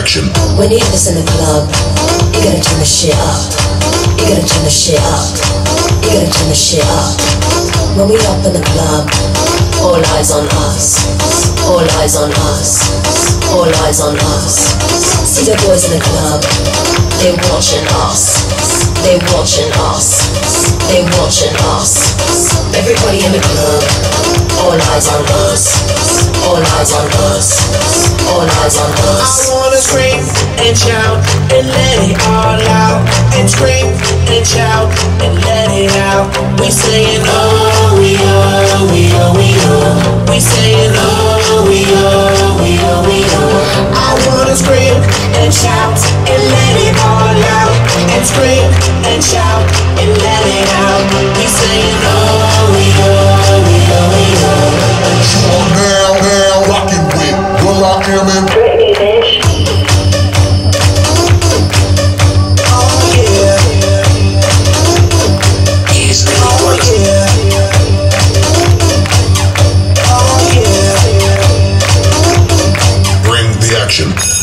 action. When you have this in the club, you gotta turn the shit up. You gotta turn the shit up. You gotta turn the shit up. When we up in the club, all eyes on us. All eyes on us. All eyes on us. See the boys in the club, they watching us. They watching us. They watching us. Everybody in the club, all eyes on us. All eyes on us. All eyes on us. I wanna scream and shout and let it all out. And scream and shout and let it out. We saying oh, we oh, we oh, we oh. We saying oh, we oh, we oh, we oh. I wanna scream and shout and let it all out. And scream and shout and let it out. We saying oh, we oh, we oh, we oh. You are now rocking with Will I Am in Britney, bitch. Oh yeah. Easily Oh yeah. Oh yeah. Bring the action.